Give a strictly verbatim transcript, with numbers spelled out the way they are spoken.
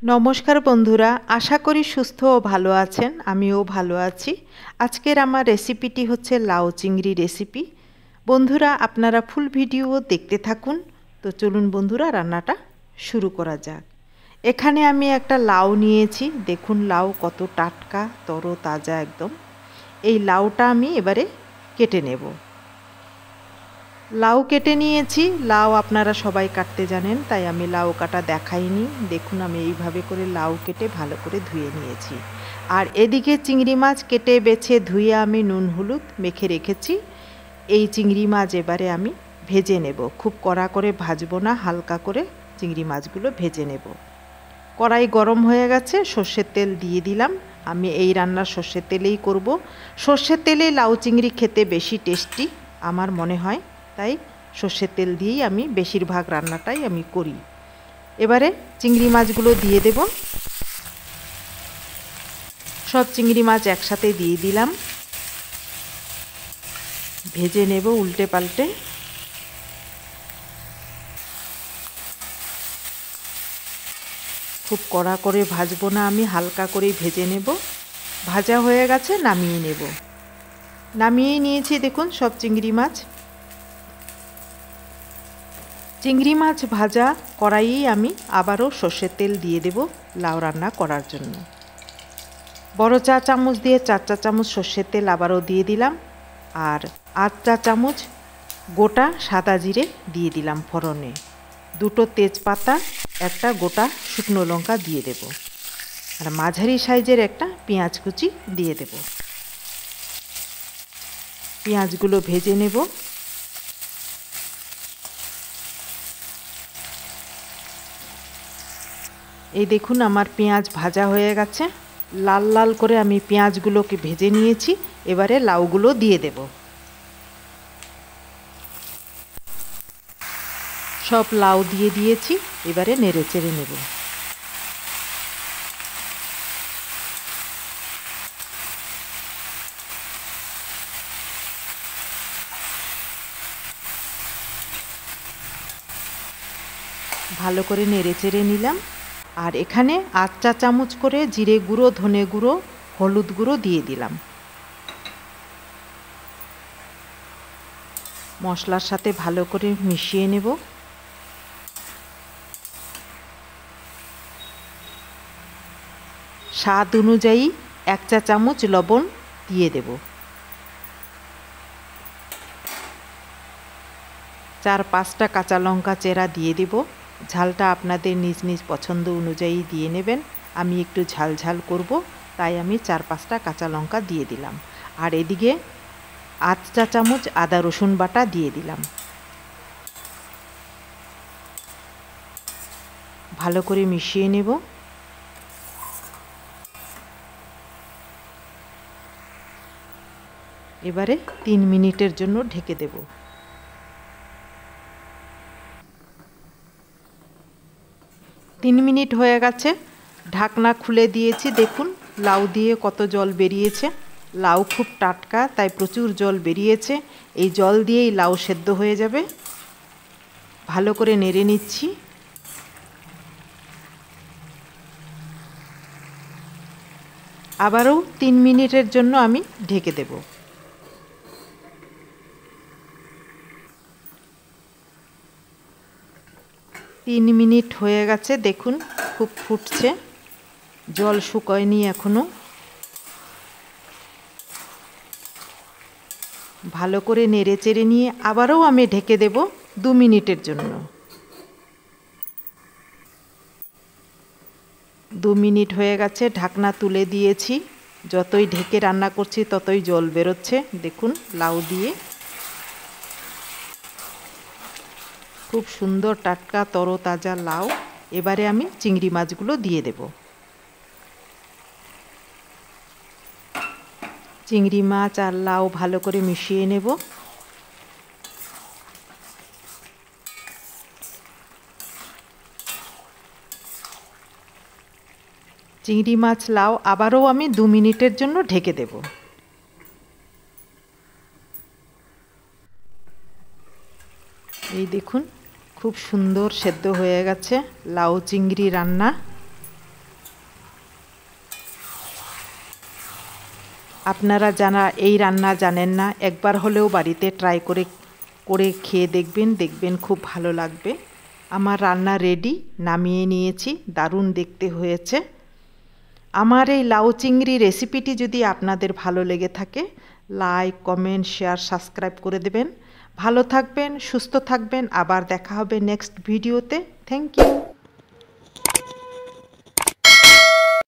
নমস্কার বন্ধুরা, আশা করি সুস্থ ও ভালো আছেন। আমিও ভালো আছি। আজকের আমার রেসিপিটি হচ্ছে লাউ চিংড়ি রেসিপি। বন্ধুরা, আপনারা ফুল ভিডিও দেখতে থাকুন। তো চলুন বন্ধুরা, রান্নাটা শুরু করা যাক। এখানে আমি একটা লাউ নিয়েছি। দেখুন লাউ কত টাটকা, তরতাজা একদম। এই লাউটা আমি এবারে কেটে নেব। লাউ কেটে নিয়েছি। লাউ আপনারা সবাই কাটতে জানেন, তাই আমি লাউ কাটা দেখাইনি। দেখুন আমি এইভাবে করে লাউ কেটে ভালো করে ধুয়ে নিয়েছি। আর এদিকে চিংড়ি মাছ কেটে বেছে ধুয়ে আমি নুন হলুদ মেখে রেখেছি। এই চিংড়ি মাছ এবারে আমি ভেজে নেব। খুব কড়া করে ভাজবো না, হালকা করে চিংড়ি মাছগুলো ভেজে নেব। কড়াই গরম হয়ে গেছে, সর্ষের তেল দিয়ে দিলাম। আমি এই রান্না সর্ষের তেলেই করব। সর্ষের তেলে লাউ চিংড়ি খেতে বেশি টেস্টি আমার মনে হয়, তাই সর্ষের তেল দিয়েই আমি বেশিরভাগ রান্নাটাই আমি করি। এবারে চিংড়ি মাছগুলো দিয়ে দেব। সব চিংড়ি মাছ একসাথে দিয়ে দিলাম। ভেজে নেব উল্টে পাল্টে। খুব কড়া করে ভাজবো না, আমি হালকা করেই ভেজে নেব। ভাজা হয়ে গেছে, নামিয়ে নেব। নামিয়ে নিয়েছি দেখুন সব চিংড়ি মাছ। চিংড়ি মাছ ভাজা কড়াইয়ে আমি আবারও সর্ষের তেল দিয়ে দেব লাউ রান্না করার জন্য। বড় চা চামচ দিয়ে চার চা চামচ সর্ষের তেল আবারও দিয়ে দিলাম। আর আধ চা চামচ গোটা সাদা জিরে দিয়ে দিলাম ফোড়নে। দুটো তেজপাতা, একটা গোটা শুকনো লঙ্কা দিয়ে দেব। আর মাঝারি সাইজের একটা পেঁয়াজ কুচি দিয়ে দেব। পেঁয়াজগুলো ভেজে নেব। এই দেখুন আমার পেঁয়াজ ভাজা হয়ে গেছে। লাল লাল করে আমি পেঁয়াজগুলোকে ভেজে নিয়েছি। এবারে লাউগুলো দিয়ে দেব। সব লাউ দিয়ে দিয়েছি। এবারে নেড়ে চেড়ে নেব। ভালো করে নেড়ে চেড়ে নিলাম। আর এখানে আধ চা চামচ করে জিরে গুঁড়ো, ধনে গুঁড়ো, হলুদ গুঁড়ো দিয়ে দিলাম। মশলার সাথে ভালো করে মিশিয়ে নেব। স্বাদ অনুযায়ী এক চা চামচ লবণ দিয়ে দেব। চার পাঁচটা কাঁচা লঙ্কা চেরা দিয়ে দেব। ঝালটা আপনাদের নিজ নিজ পছন্দ অনুযায়ী দিয়ে নেবেন। আমি একটু ঝাল ঝাল করব, তাই আমি চার পাঁচটা কাঁচা লঙ্কা দিয়ে দিলাম। আর এদিকে আধ চা চামচ আদা রসুন বাটা দিয়ে দিলাম। ভালো করে মিশিয়ে নেব। এবারে তিন মিনিটের জন্য ঢেকে দেব। তিন মিনিট হয়ে গেছে, ঢাকনা খুলে দিয়েছি। দেখুন লাউ দিয়ে কত জল বেরিয়েছে। লাউ খুব টাটকা, তাই প্রচুর জল বেরিয়েছে। এই জল দিয়েই লাউ সেদ্ধ হয়ে যাবে। ভালো করে নেড়ে নিচ্ছি। আবারও তিন মিনিটের জন্য আমি ঢেকে দেব। তিন মিনিট হয়ে গেছে, দেখুন খুব ফুটছে, জল শুকোয়নি এখনো। ভালো করে নেড়ে চেড়ে নিয়ে আবারও আমি ঢেকে দেব দু মিনিটের জন্য। দু মিনিট হয়ে গেছে, ঢাকনা তুলে দিয়েছি। যতই ঢেকে রান্না করছি ততই জল বেরোচ্ছে। দেখুন লাউ দিয়ে খুব সুন্দর টাটকা তরতাজা লাউ। এবারে আমি চিংড়ি মাছগুলো দিয়ে দেব। চিংড়ি মাছ আর লাউ ভালো করে মিশিয়ে নেব। চিংড়ি মাছ লাউ আবারও আমি দু মিনিটের জন্য ঢেকে দেব। এই দেখুন খুব সুন্দর সেদ্ধ হয়ে গেছে লাউ চিংড়ি রান্না। আপনারা যারা এই রান্না জানেন না, একবার হলেও বাড়িতে ট্রাই করে করে খেয়ে দেখবেন, দেখবেন খুব ভালো লাগবে। আমার রান্না রেডি, নামিয়ে নিয়েছি। দারুণ দেখতে হয়েছে। আমার এই লাউ চিংড়ি রেসিপিটি যদি আপনাদের ভালো লেগে থাকে, লাইক, কমেন্ট, শেয়ার, সাবস্ক্রাইব করে দেবেন। ভালো থাকবেন, সুস্থ থাকবেন। আবার দেখা হবে নেক্সট ভিডিওতে। Thank you.